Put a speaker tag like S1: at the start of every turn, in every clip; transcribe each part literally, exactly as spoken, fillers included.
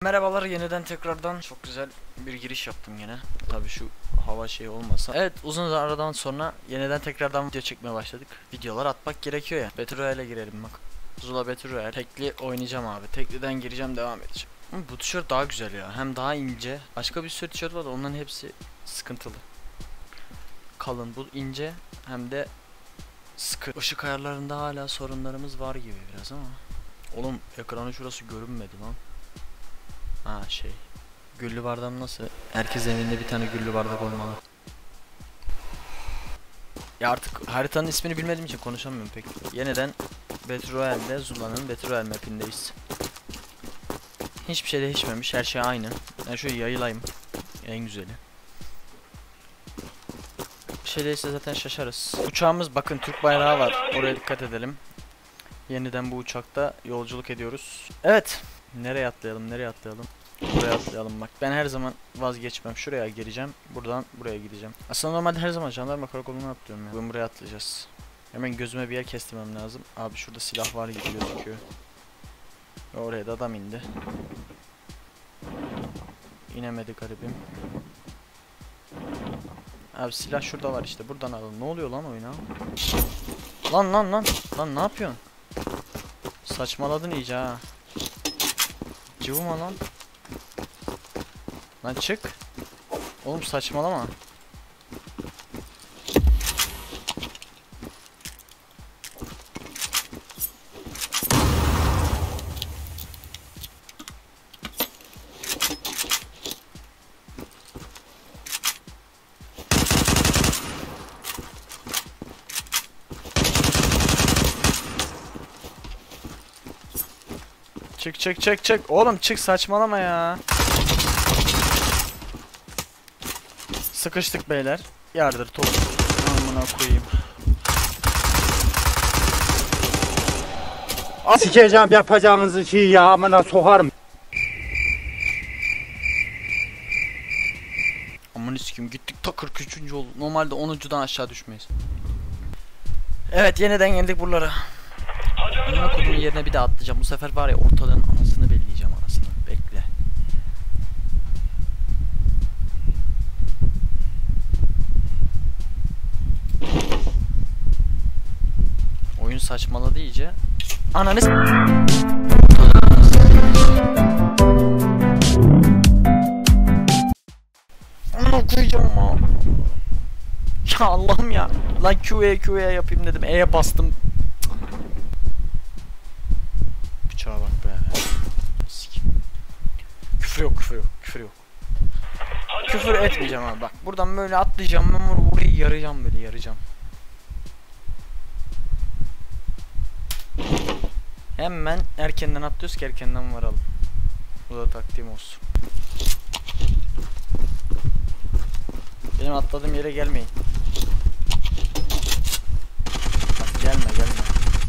S1: Merhabalar, yeniden tekrardan çok güzel bir giriş yaptım yine. Tabii şu hava şey olmasa. Evet, uzun aradan sonra yeniden tekrardan video çekmeye başladık. Videolar atmak gerekiyor ya. Battle Royale'e girelim bak. Zula Battle Royale. Tekli oynayacağım abi. Tekliden gireceğim, devam edeceğim. Ama bu tişört daha güzel ya. Hem daha ince. Başka bir sürü tişört var da onların hepsi sıkıntılı. Kalın, bu ince hem de sıkı. Işık ayarlarında hala sorunlarımız var gibi biraz ama. Oğlum ekranı şurası görünmedi lan. Ha şey. Güllü bardağım nasıl? Herkes evinde bir tane güllü bardak olmalı. Ya artık haritanın ismini bilmediğim için konuşamıyorum pek. Yeniden Battle Royale'de Zula'nın Battle Royale mapindeyiz. Hiçbir şey değişmemiş, her şey aynı. Ben şöyle yayılayım. En güzeli. Bir şey değilse zaten şaşarız. Uçağımız, bakın, Türk bayrağı var. Oraya dikkat edelim. Yeniden bu uçakta yolculuk ediyoruz. Evet. Nereye atlayalım, nereye atlayalım? Buraya atlayalım bak. Ben her zaman vazgeçmem. Şuraya gireceğim. Buradan buraya gideceğim. Aslında normalde her zaman jandarma karakoluna atlıyorum ya. Bugün buraya atlayacağız. Hemen gözüme bir yer kestirmem lazım. Abi şurada silah var gibi gözüküyor. Ve oraya da adam indi. İnemedi garibim. Abi silah şurada var işte. Buradan alın. Ne oluyor lan oyuna? Lan lan lan. Lan ne yapıyorsun? Saçmaladın iyice ha. Cıvıma lan. Lan çık. Oğlum saçmalama. Çık çık çık çık. Oğlum çık, saçmalama ya. Sıkıştık beyler. Yardır top. Amına koyayım.
S2: Sikeceğim yapacağınızı şey ya, amına sokarım.
S1: Amına sikim, gittik ta kırk üçüncü oldu. Normalde onuncudan aşağı düşmeyiz. Evet, yeniden geldik buralara. Amına koyduğum yerine bir daha atlayacağım. Bu sefer var ya, ortadan anasını belleyeceğim, anasını. Bekle. Oyun saçmaladı iyice. Ananı s***. Amına koyacağım ama. Ya Allah'ım ya. Lan Q'ye Q'ye yapayım dedim. E'ye bastım. Bıçağa bak be. Sikim. Küfür yok, küfür yok, küfür yok. Küfür etmeyeceğim abi bak. Buradan böyle atlayacağım. Ben burayı yarayacağım, böyle yarayacağım. Hemen erkenden atlıyoruz ki erkenden varalım. Bu da taktiğim olsun. Benim atladığım yere gelmeyin. Bak gelme gelme.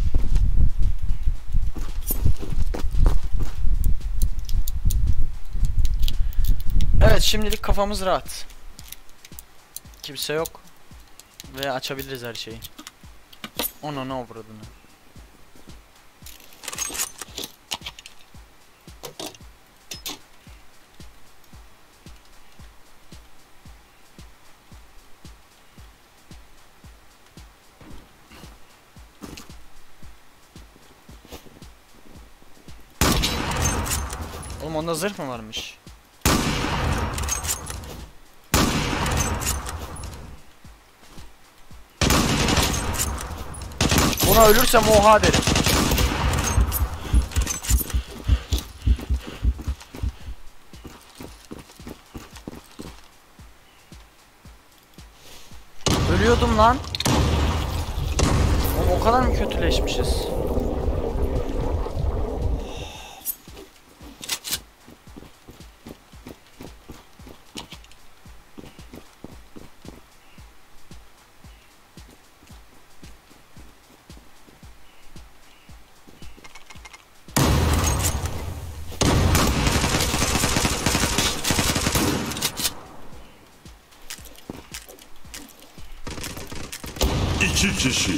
S1: Evet, şimdilik kafamız rahat. Kimse yok. Ve açabiliriz her şeyi. Ona ne avradını. Oğlum onda zırh mı varmış? Buna ölürsem oha derim. Ölüyordum lan. Oğlum o kadar mı kötüleşmişiz?
S3: İki kişi.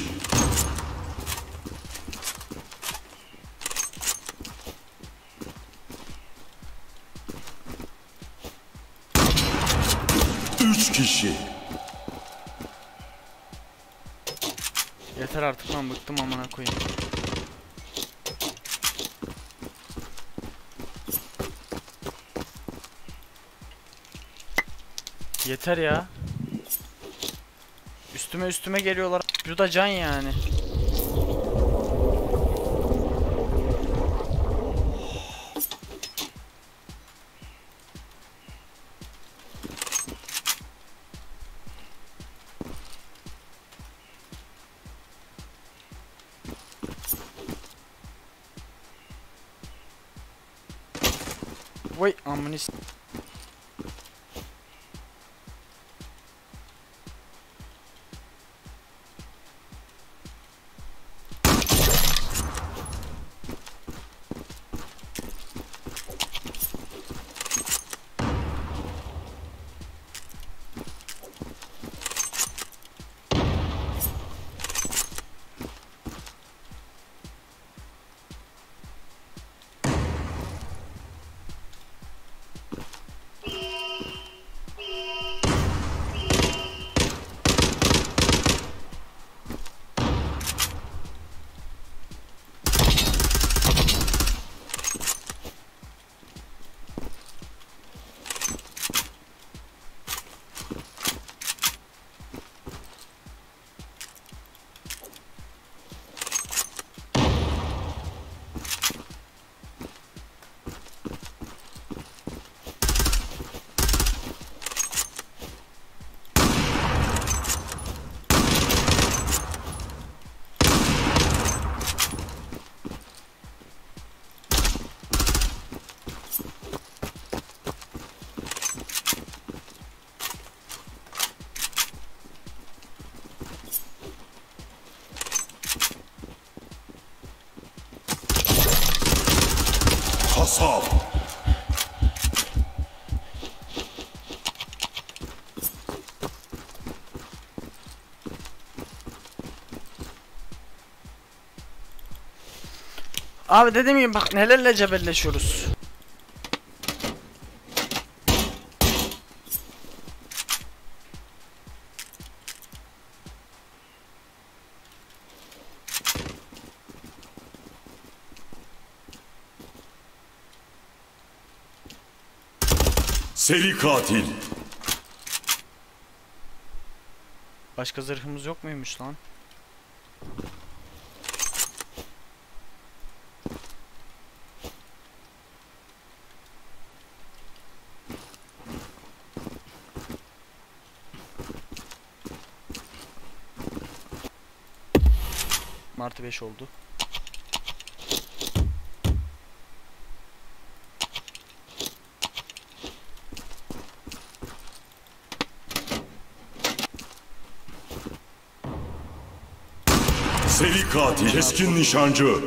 S3: Üç kişi.
S1: Yeter artık lan, bıktım amına koyayım. Yeter ya. Üstüme üstüme geliyorlar. Bu da can yani. Vay amına s-
S3: Kasap.
S1: Abi dediğim gibi bak nelerle cebelleşiyoruz.
S3: Seri katil.
S1: Başka zırhımız yok muymuş lan? Martı beş oldu.
S3: Seri katil. Keskin nişancı.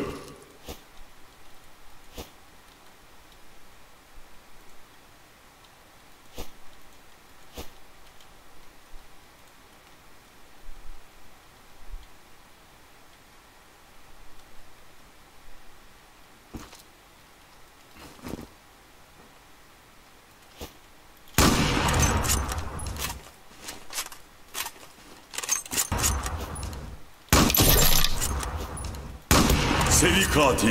S3: Seri katil.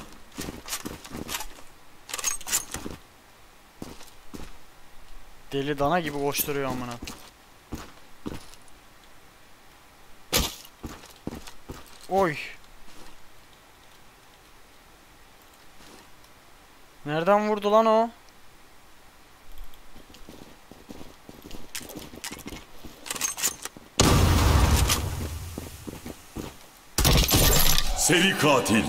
S1: Deli dana gibi koşturuyor amına. Oy. Nereden vurdu lan o?
S3: Seri katil.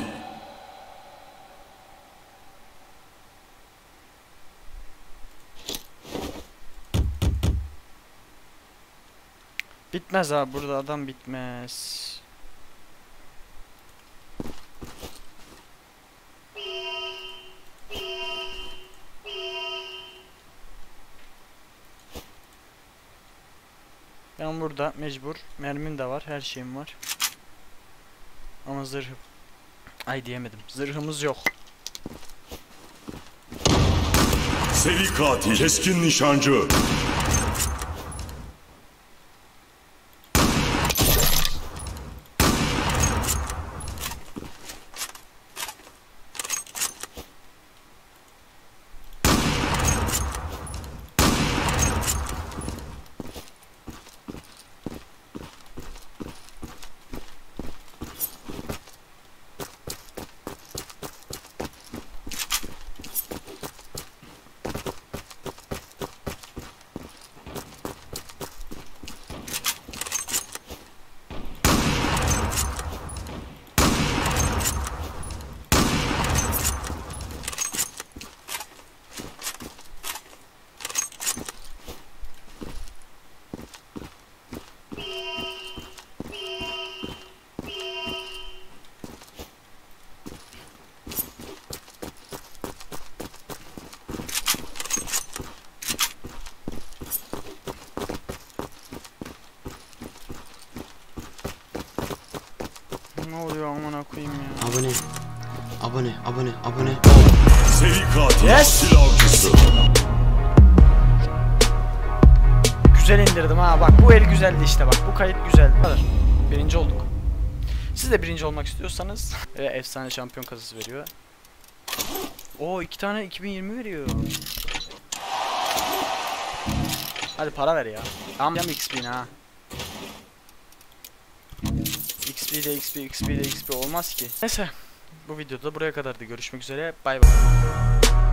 S1: Bitmez abi, burada adam bitmez. Ben burada mecbur, mermim de var, her şeyim var. Ama zırhım, ay diyemedim, zırhımız yok.
S3: Seri katil. Keskin nişancı.
S1: Ne oluyor amına koyayım ya.
S4: Abone. Abone, abone, abone.
S3: Seri katil
S1: Yes.
S3: asil avcısı.
S1: Güzel indirdim ha, bak bu el güzeldi işte, bak bu kayıt güzeldi. Hadi. Birinci olduk. Siz de birinci olmak istiyorsanız ve efsane şampiyon kasası veriyor. Oo, iki tane iki bin yirmi veriyor. Hadi para ver ya. Tamam X P'ni ha. X P de X P, X P de X P olmaz ki. Neyse. Bu videoda buraya kadardı. Görüşmek üzere. Bay bay.